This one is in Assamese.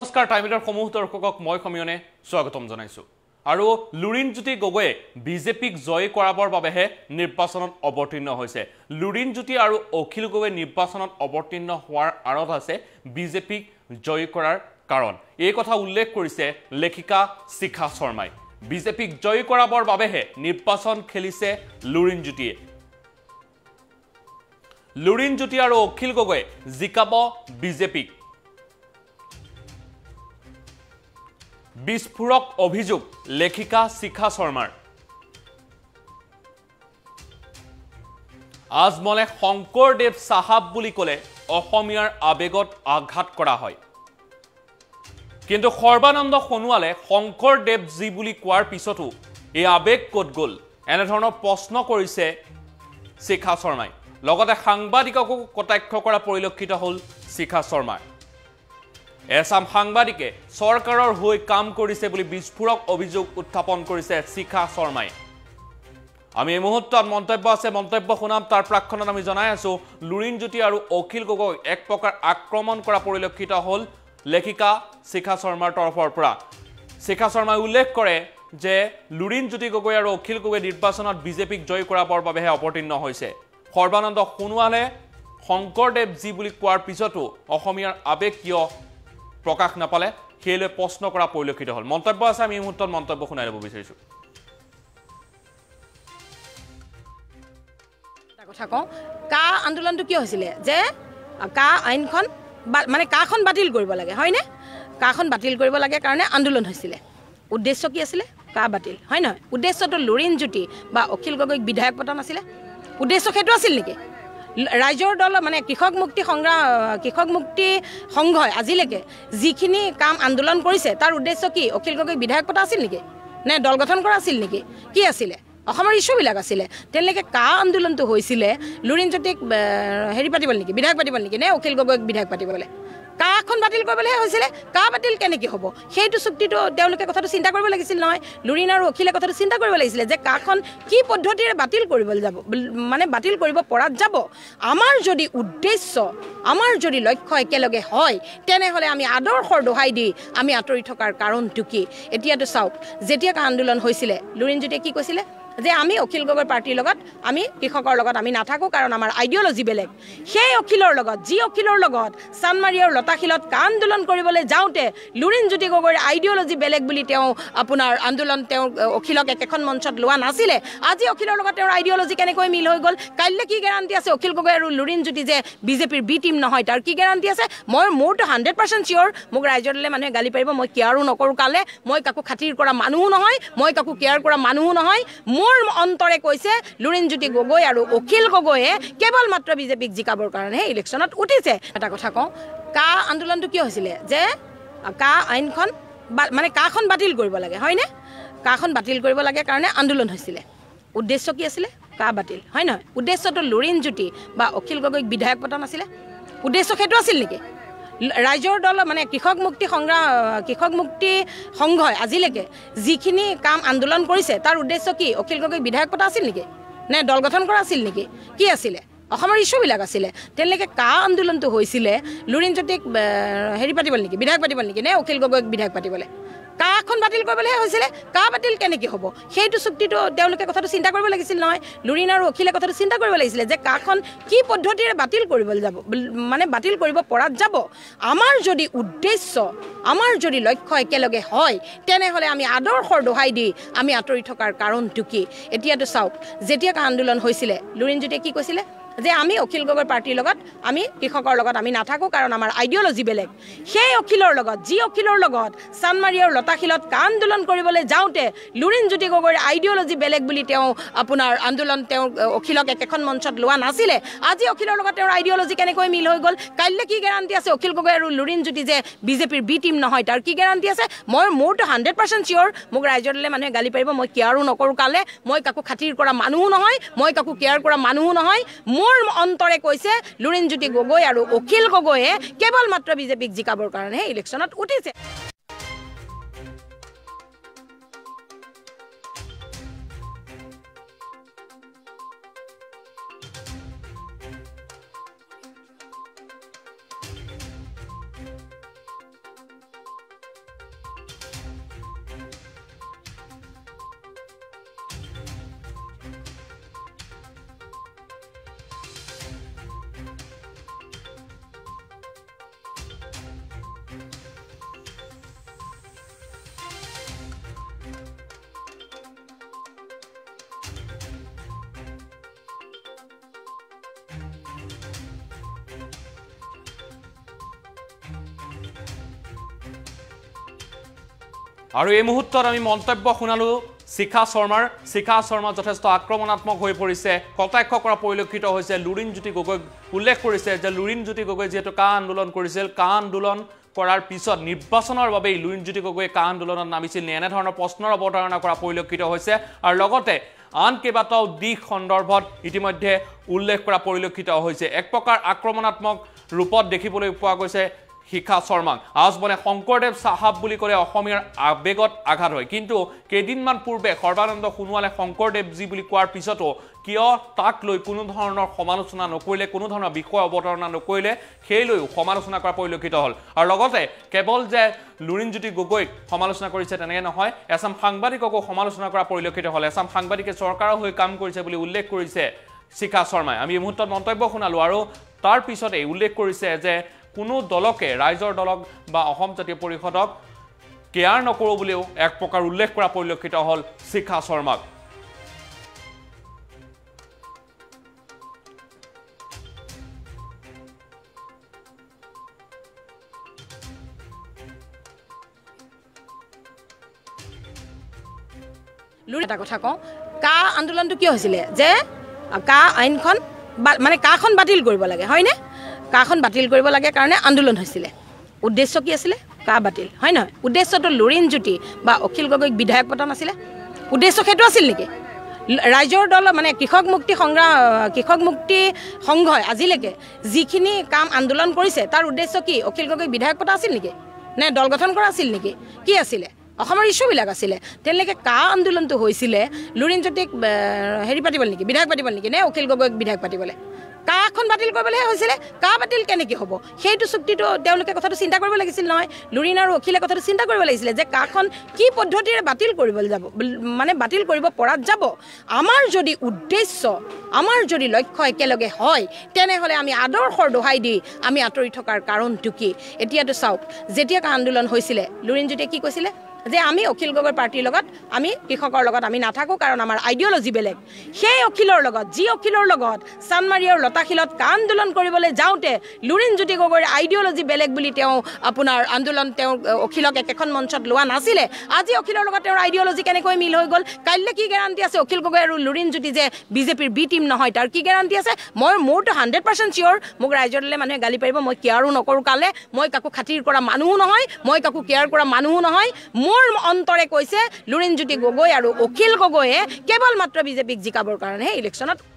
নমস্কাৰ টাইমিটাৰ সমূহ দৰ্শকক মই সমীয়নে স্বাগতম জনাইছো আৰু লুৰিণজ্যোতি গগৈয়ে বিজেপিক জয় কৰাবৰ বাবেহে নিৰ্বাচনত অৱতীৰ্ণ হৈছে লুৰিণজ্যোতি আৰু অখিল গগৈ নিৰ্বাচনত অৱতীৰ্ণ হোৱাৰ আঁৰত আছে বিজেপিক জয় কৰাৰ কাৰণ এই কথা উল্লেখ কৰিছে লেখিকা শিখা শৰ্মাই বিজেপিক জয় কৰাবৰ বাবেহে নিৰ্বাচন খেলিছে লুৰিণজ্যোতি আৰু অখিল গগৈয়ে জিকাব বিজেপিক বিস্ফোৰক অভিযোগ লেখিকা শিখা শৰ্মাৰ আজমলে শংকৰদেৱ সাহাব বুলি ক'লে অসমীয়াৰ আবেগত আঘাত কৰা হয় কিন্তু সৰ্বানন্দ সোণোৱালে শংকৰদেৱজী বুলি কোৱাৰ পিছতো এই আবেগ ক'ত গ'ল এনেধৰণৰ প্ৰশ্ন কৰিছে শিখা শৰ্মাই লগতে সাংবাদিককো কটাক্ষ কৰা পৰিলক্ষিত হ'ল শিখা শৰ্মাৰ এছাম সাংবাদিকে চৰকাৰৰ হৈ কাম কৰিছে বুলি বিস্ফোৰক অভিযোগ উত্থাপন কৰিছে শিখা শৰ্মাই আমি এই মুহূৰ্তত মন্তব্য আছে মন্তব্য শুনাম তাৰ প্ৰাক্ষণত আমি জনাই আছো লুৰিণজ্যোতি আৰু অখিল গগৈ এক প্ৰকাৰ আক্ৰমণ কৰা পৰিলক্ষিত হ'ল লেখিকা শিখা শৰ্মাৰ তৰফৰ পৰা শিখা শৰ্মাই উল্লেখ কৰে যে লুৰিণজ্যোতি গগৈ আৰু অখিল গগৈ নিৰ্বাচনত বিজেপিক জয় কৰাবৰ বাবেহে অৱতীৰ্ণ হৈছে সৰ্বানন্দ সোণোৱালে শংকৰদেৱজী বুলি কোৱাৰ পিছতো অসমীয়াৰ আবেগ কিয় প্ৰকাশ নাপালে হেলে প্ৰশ্ন কৰা পৰিলক্ষিত হ'ল মন্তব্য আছে আমি এই মুহূৰ্তত মন্তব্য শুনাই ল'ব বিচাৰিছো কথা কওঁ কা আন্দোলনটো কি হৈছিলে যে কা আইনখন মানে কাখন বাতিল কৰিব লাগে হয়নে কাখন বাতিল কৰিব লাগে কাৰণে আন্দোলন হৈছিলে উদ্দেশ্য কি আছিলে কা বাতিল হয় নহয় উদ্দেশ্যটো লুৰিণজ্যোতি বা অখিল গগৈক বিধায়ক পতা নাছিলে উদ্দেশ্য সেইটো আছিল নেকি ৰাইজৰ দল মানে কৃষক মুক্তি সংঘই আজিলৈকে যিখিনি কাম আন্দোলন কৰিছে তাৰ উদ্দেশ্য কি অখিল গগৈক বিধায়ক পতা আছিল নেকি নে দল গঠন কৰা আছিল নেকি কি আছিলে অসমৰ ইস্যুবিলাক আছিলে তেনেলৈকে কা আন্দোলনটো হৈছিলে লুৰিণজ্যোতিক হেৰি পাতিবল নেকি বিধায়ক পাতিবল নেকি নে অখিল গগৈক বিধায়ক পাতিবলে কাখন বাতিল কৰিবলৈহে হৈছিলে কা বাতিল কেনেকৈ হ'ব সেইটো চুক্তিটো তেওঁলোকে কথাটো চিন্তা কৰিব লাগিছিল নহয় লুৰিণ আৰু অখিলে কথাটো চিন্তা কৰিব লাগিছিলে যে কাখন কি পদ্ধতিৰে বাতিল কৰিবলৈ যাব মানে বাতিল কৰিব পৰাত যাব আমাৰ যদি উদ্দেশ্য আমাৰ যদি লক্ষ্য একেলগে হয় তেনেহ'লে আমি আদৰ্শৰ দোহাই দি আমি আঁতৰি থকাৰ কাৰণটো কি এতিয়াতো চাওক যেতিয়া আন্দোলন হৈছিলে লুৰিণজ্যোতিয়ে কি কৈছিলে যে আমি অখিল গগৈ পাৰ্টিৰ লগত আমি কৃষকৰ লগত আমি নাথাকো কাৰণ আমাৰ আইডিঅলজি বেলেগ সেই অখিলৰ লগত যি অখিলৰ লগত চানমাৰী আৰু লতাশিলত আন্দোলন কৰিবলৈ যাওঁতে লুৰিণজ্যোতি গগৈৰ আইডিঅলজি বেলেগ বুলি তেওঁ আপোনাৰ আন্দোলন তেওঁ অখিলক একেখন মঞ্চত লোৱা নাছিলে আজি অখিলৰ লগত তেওঁৰ আইডিঅলজি কেনেকৈ মিল হৈ গ'ল কাইলৈ কি গেৰাণ্টি আছে অখিল গগৈ আৰু লুৰিণজ্যোতি যে বিজেপিৰ বি টিম নহয় তাৰ কি গেৰাণ্টি আছে মোৰতো 100% চিয়'ৰ মোক ৰাইজৰ দলে মানুহে গালি পাৰিব মই কেয়াৰো নকৰোঁ কালে মই কাকো খাতিৰ কৰা মানুহো নহয় মই কাকো কেয়াৰ কৰা মানুহো নহয় মোৰ অন্তৰে কৈছে লুৰিণজ্যোতি গগৈ আৰু অখিল গগৈয়ে কেৱল মাত্ৰ বিজেপিক জিকাবৰ কাৰণে ইলেকশ্যনত উঠিছে এটা কথা কওঁ কা আন্দোলনটো কি হৈছিলে যে কা আইনখন মানে কাখন বাতিল কৰিব লাগে হয়নে কাখন বাতিল কৰিব লাগে কাৰণে আন্দোলন হৈছিলে উদ্দেশ্য কি আছিলে কা বাতিল হয় নহয় উদ্দেশ্যটো লুৰিণজ্যোতি বা অখিল গগৈক বিধায়ক পতা নাছিলে উদ্দেশ্য সেইটো আছিল নেকি ৰাইজৰ দল মানে কৃষক মুক্তি সংঘই আজিলৈকে যিখিনি কাম আন্দোলন কৰিছে তাৰ উদ্দেশ্য কি অখিল গগৈক বিধায়ক পতা আছিল নেকি নে দল গঠন কৰা আছিল নেকি কি আছিলে অসমৰ ইস্যুবিলাক আছিলে তেনেলৈকে কা আন্দোলনটো হৈছিলে লুৰিণজ্যোতিক হেৰি পাতিবল নেকি বিধায়ক পাতিবল নেকি নে অখিল গগৈক বিধায়ক পাতিবলে কাখন বাতিল কৰিবলৈহে হৈছিলে কা বাতিল কেনেকৈ হ'ব সেইটো চুক্তিটো তেওঁলোকে কথাটো চিন্তা কৰিব লাগিছিল নহয় লুৰিণ আৰু অখিলে কথাটো চিন্তা কৰিব লাগিছিলে যে কাখন কি পদ্ধতিৰে বাতিল কৰিবলৈ যাব মানে বাতিল কৰিব পৰাত যাব আমাৰ যদি উদ্দেশ্য আমাৰ যদি লক্ষ্য একেলগে হয় তেনেহ'লে আমি আদৰ্শৰ দোহাই দি আমি আঁতৰি থকাৰ কাৰণটো কি এতিয়াতো চাওক যেতিয়া আন্দোলন হৈছিলে লুৰিণজ্যোতিয়ে কি কৈছিলে যে আমি অখিল গগৈ পাৰ্টিৰ লগত আমি কৃষকৰ লগত আমি নাথাকো কাৰণ আমাৰ আইডিঅলজি বেলেগ সেই অখিলৰ লগত যি অখিলৰ লগত চানমাৰী আৰু লতাশিলত আন্দোলন কৰিবলৈ যাওঁতে লুৰিণজ্যোতি গগৈৰ আইডিঅলজি বেলেগ বুলি তেওঁ আপোনাৰ আন্দোলন তেওঁ অখিলক একেখন মঞ্চত লোৱা নাছিলে আজি অখিলৰ লগত তেওঁৰ আইডিঅলজি কেনেকৈ মিল হৈ গ'ল কাইলৈ কি গেৰাণ্টি আছে অখিল গগৈ আৰু লুৰিণজ্যোতি যে বিজেপিৰ বি টিম নহয় তাৰ কি গেৰাণ্টি আছে মোৰতো 100% চিয়'ৰ মোক ৰাইজৰ দলে মানুহে গালি পাৰিব মই কেয়াৰো নকৰোঁ কালে মই কাকো খাতিৰ কৰা মানুহো নহয় মই কাকো কেয়াৰ কৰা মানুহো নহয় মোৰ অন্তৰে কৈছে লুৰিণজ্যোতি গগৈ আৰু অখিল গগৈয়ে কেৱল মাত্ৰ বিজেপিক জিকাবৰ কাৰণে ইলেকশ্যনত উঠিছে আৰু এই মুহূৰ্তত আমি মন্তব্য শুনালো শিখা শৰ্মা যথেষ্ট আক্ৰমণাত্মক হৈ পৰিছে কটাক্ষ কৰা পৰিলক্ষিত হৈছে লুৰিণজ্যোতি গগৈ উল্লেখ কৰিছে যে লুৰিণজ্যোতি গগৈ যেহেতু কা আন্দোলন কৰিছিল কা আন্দোলন কৰাৰ পিছত নিৰ্বাচনৰ বাবে লুৰিণজ্যোতি গগৈ কা আন্দোলনত নামিছিল এনে ধৰণৰ প্ৰশ্নৰ অৱতাৰণা কৰা পৰিলক্ষিত হৈছে আৰু লগতে আন কেইবাটাও দিশ সন্দৰ্ভত ইতিমধ্যে উল্লেখ কৰা পৰিলক্ষিত হৈছে এক প্ৰকাৰ আক্ৰমণাত্মক ৰূপত দেখিবলৈ পোৱা গৈছে শিখা শৰ্মাক আজমনে শংকৰদেৱ চাহাব বুলি ক'লে অসমীয়াৰ আবেগত আঘাত হয় কিন্তু কেইদিনমান পূৰ্বে সৰ্বানন্দ সোণোৱালে শংকৰদেৱজী বুলি কোৱাৰ পিছতো কিয় তাক লৈ কোনো ধৰণৰ সমালোচনা নকৰিলে কোনো ধৰণৰ বিষয় অৱতাৰণা নকৰিলে সেই লৈও সমালোচনা কৰা পৰিলক্ষিত হ'ল আৰু লগতে কেৱল যে লুৰিণজ্যোতি গগৈক সমালোচনা কৰিছে তেনেকৈ নহয় এছাম সাংবাদিককো সমালোচনা কৰা পৰিলক্ষিত হ'ল এছাম সাংবাদিকে চৰকাৰৰ হৈ কাম কৰিছে বুলি উল্লেখ কৰিছে শিখা শৰ্মাই আমি এই মুহূৰ্তত মন্তব্য শুনালো আৰু তাৰ পিছতে উল্লেখ কৰিছে যে কোনো দলকে ৰাইজৰ দলক বা অসম জাতীয় পৰিষদক কেয়াৰ নকৰো বুলিও এক প্ৰকাৰ উল্লেখ কৰা পৰিলক্ষিত হ'ল শিখা শৰ্মাক এটা কথা কওঁ কা আন্দোলনটো কিয় হৈছিলে যে কা আইনখন মানে কাখন বাতিল কৰিব লাগে হয়নে কাখন বাতিল কৰিব লাগে কাৰণে আন্দোলন হৈছিলে উদ্দেশ্য কি আছিলে কা বাতিল হয় নহয় উদ্দেশ্যটো লুৰিণজ্যোতি বা অখিল গগৈক বিধায়ক পতা নাছিলে উদ্দেশ্য সেইটো আছিল নেকি ৰাইজৰ দল মানে কৃষক মুক্তি সংঘই আজিলৈকে যিখিনি কাম আন্দোলন কৰিছে তাৰ উদ্দেশ্য কি অখিল গগৈক বিধায়ক পতা আছিল নেকি নে দল গঠন কৰা আছিল নেকি কি আছিলে অসমৰ ইস্যুবিলাক আছিলে তেনেকৈ কা আন্দোলনটো হৈছিলে লুৰিণজ্যোতিক হেৰি পাতিবল নেকি বিধায়ক পাতিবল নেকি নে অখিল গগৈক বিধায়ক পাতিবলৈ কাখন বাতিল কৰিবলৈহে হৈছিলে কা বাতিল কেনেকৈ হ'ব সেইটো চুক্তিটো তেওঁলোকে কথাটো চিন্তা কৰিব লাগিছিল নহয় লুৰিণ আৰু অখিলে কথাটো চিন্তা কৰিব লাগিছিলে যে কাখন কি পদ্ধতিৰে বাতিল কৰিবলৈ যাব মানে বাতিল কৰিব পৰাত যাব আমাৰ যদি উদ্দেশ্য আমাৰ যদি লক্ষ্য একেলগে হয় তেনেহ'লে আমি আদৰ্শৰ দোহাই দি আমি আঁতৰি থকাৰ কাৰণটো কি এতিয়াতো চাওক যেতিয়া কা আন্দোলন হৈছিলে লুৰিণজ্যোতিয়ে কি কৈছিলে যে আমি অখিল গগৈ পাৰ্টিৰ লগত আমি কৃষকৰ লগত আমি নাথাকোঁ কাৰণ আমাৰ আইডিঅলজি বেলেগ সেই অখিলৰ লগত যি অখিলৰ লগত চানমাৰী আৰু লতাশিলত কা আন্দোলন কৰিবলৈ যাওঁতে লুৰিণজ্যোতি গগৈৰ আইডিঅলজি বেলেগ বুলি তেওঁ আপোনাৰ আন্দোলন তেওঁ অখিলক একেখন মঞ্চত লোৱা নাছিলে আজি অখিলৰ লগত তেওঁৰ আইডিঅলজি কেনেকৈ মিল হৈ গ'ল কাইলৈ কি গেৰাণ্টি আছে অখিল গগৈ আৰু লুৰিণজ্যোতি যে বিজেপিৰ বি টিম নহয় তাৰ কি গেৰাণ্টি আছে মোৰতো 100% চিয়'ৰ মোক ৰাইজৰ দলে মানুহে গালি পাৰিব মই কেয়াৰো নকৰোঁ কালে মই কাকো খাতিৰ কৰা মানুহো নহয় মই কাকো কেয়াৰ কৰা মানুহো নহয় মোৰ অন্তৰে কৈছে লুৰিণজ্যোতি গগৈ আৰু অখিল গগৈয়ে কেৱল মাত্ৰ বিজেপিক জিকাবৰ কাৰণে ইলেকশ্যনত